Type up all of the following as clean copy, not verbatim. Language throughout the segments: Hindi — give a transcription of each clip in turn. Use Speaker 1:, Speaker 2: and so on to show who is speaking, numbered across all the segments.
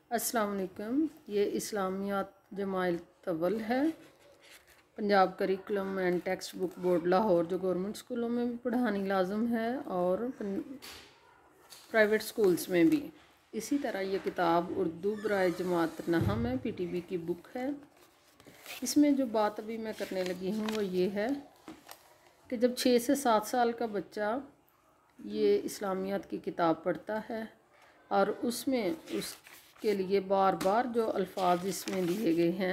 Speaker 1: अस्सलाम वालेकुम। ये इस्लामियात जमात तवल है। Punjab curriculum and textbook board Lahore जो गवर्नमेंट स्कूलों में भी पढ़ानी लाजम है और प्राइवेट स्कूल्स में भी। इसी तरह ये किताब उर्दू बराए जमात नहम है, PTB की बुक है। इसमें जो बात अभी मैं करने लगी हूँ वो ये है कि जब 6 से 7 साल का बच्चा ये इस्लामियात की किताब पढ़ता है और उसमें उसके लिए बार बार जो अल्फाज इसमें दिए गए हैं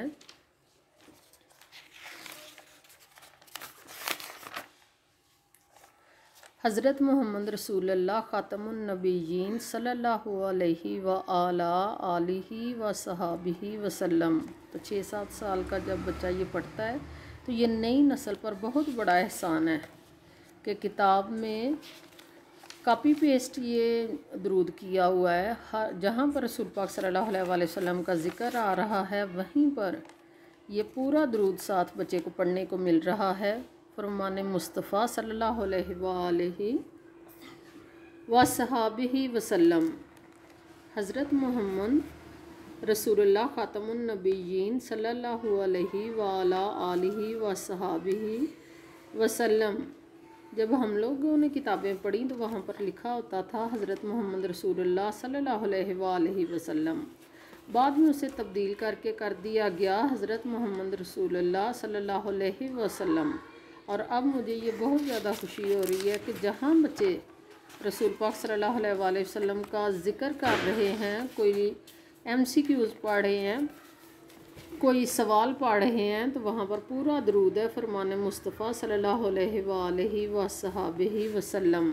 Speaker 1: हज़रत मोहम्मद रसूलुल्लाह ख़ातमुन नबिय्यीन सल्लल्लाहु अलैहि व आला आलिहि व सहाबिहि वसल्लम। तो 6-7 साल का जब बच्चा ये पढ़ता है तो ये नई नस्ल पर बहुत बड़ा एहसान है कि किताब में कॉपी पेस्ट ये दरूद किया हुआ है। जहाँ पर रसूल पाक सल्लल्लाहु अलैहि वसल्लम का ज़िक्र आ रहा है वहीं पर ये पूरा दरूद साथ बच्चे को पढ़ने को मिल रहा है। फरमान मुस्तफ़ा सल्लल्लाहु अलैहि व सहाबिहि वसल्लम। हज़रत मोहम्मद रसूलुल्लाह ख़ातमुन नबिय्यीन सल्लल्लाहु अलैहि व अला आलिहि व सहाबिहि वसल्लम। जब हम लोगों ने किताबें पढ़ी तो वहाँ पर लिखा होता था हज़रत मोहम्मद रसूलुल्लाह सल्लल्लाहु अलैहि वसल्लम। बाद में उसे तब्दील करके कर दिया गया हज़रत मोहम्मद रसूलुल्लाह सल्लल्लाहु अलैहि वसल्लम। और अब मुझे ये बहुत ज़्यादा खुशी हो रही है कि जहाँ बच्चे रसूल पाक सल्लल्लाहु अलैहि वसल्लम का ज़िक्र कर रहे हैं, कोई MCQs पढ़ रहे हैं, कोई सवाल पढ़ रहे हैं, तो वहाँ पर पूरा दरूद है फरमान मुस्तफ़ा सल्लल्लाहु अलैहि वसल्लम वसल्लम।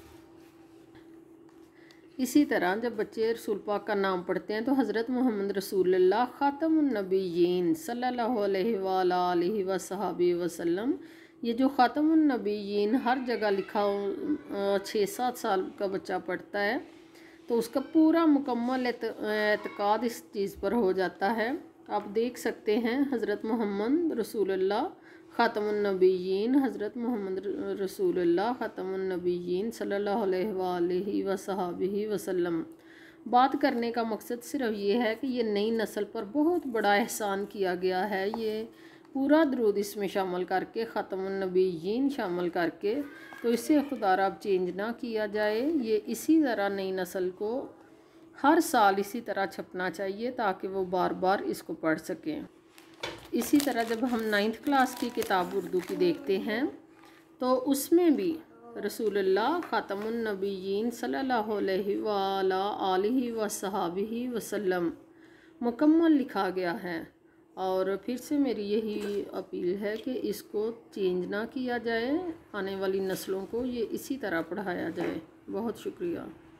Speaker 1: इसी तरह जब बच्चे रसूल पाक का नाम पढ़ते हैं तो हज़रत मोहम्मद रसूलुल्लाह ख़ातमुन नबिय्यीन सल्लल्लाहु अलैहि वसल्लम। ये जो ख़ातमुन नबिय्यीन हर जगह लिखा 6-7 साल का बच्चा पढ़ता है तो उसका पूरा मुकम्मल एतकाद इस चीज़ पर हो जाता है। आप देख सकते हैं हज़रत मोहम्मद रसूलुल्लाह ख़ातमुन नबिय्यीन, हज़रत मोहम्मद रसूलुल्लाह ख़ातमुन नबिय्यीन सल्लल्लाहु अलैहि वसल्लम। बात करने का मकसद सिर्फ ये है कि ये नई नस्ल पर बहुत बड़ा एहसान किया गया है। ये पूरा दरूद इसमें शामिल करके ख़ातमुन नबिय्यीन शामिल करके, तो इसे खुदारा अब चेंज ना किया जाए। ये इसी तरह नई नस्ल को हर साल इसी तरह छपना चाहिए ताकि वो बार बार इसको पढ़ सकें। इसी तरह जब हम 9th क्लास की किताब उर्दू की देखते हैं तो उसमें भी रसूलुल्लाह ख़ातमुन नबिय्यीन सल्लल्लाहु अलैहि व सहाबिहि वसल्लम मुकम्मल लिखा गया है। और फिर से मेरी यही अपील है कि इसको चेंज ना किया जाए, आने वाली नस्लों को ये इसी तरह पढ़ाया जाए। बहुत शुक्रिया।